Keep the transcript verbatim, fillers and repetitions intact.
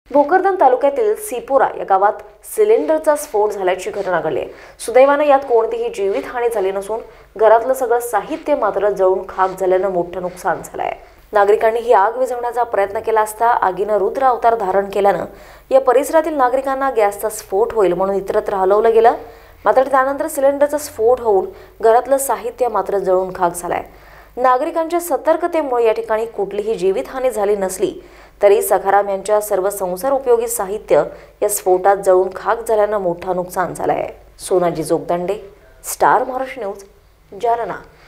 भोकरदन तालुक्यातील सिपोरा या गावात सिलेंडरचा स्फोट झाल्याची घटना घडली आहे। सुदैवाने यात कोणतीही जीवितहानी झाली नसून घरातलं सगळं साहित्य मात्र जळून खाक झाल्यानं मोठं नुकसान झालं आहे। नागरिकांनी ही आग विझवण्याचा प्रयत्न केला असता आगीनं रुद्र अवतार धारण केल्यानं या परिसरातील नागरिकांना गॅसचा स्फोट होईल म्हणून इतरत्र हलवलं गेलं। मात्र त्यानंतर सिलेंडरचा स्फोट होऊन घरातलं साहित्य मात्र जळून खाक झालंय। नागरिकांच्या सतर्कतेमुळे या ठिकाणी कुठलीही जीवितहानी झाली नसली तरी सखाराम यांच्या सर्व संसार उपयोगी साहित्य या स्फोटात जळून खाक झाल्यानं मोठं नुकसान झालं आहे। Sonaji Jogdande, star Maharashtra news, Jalna.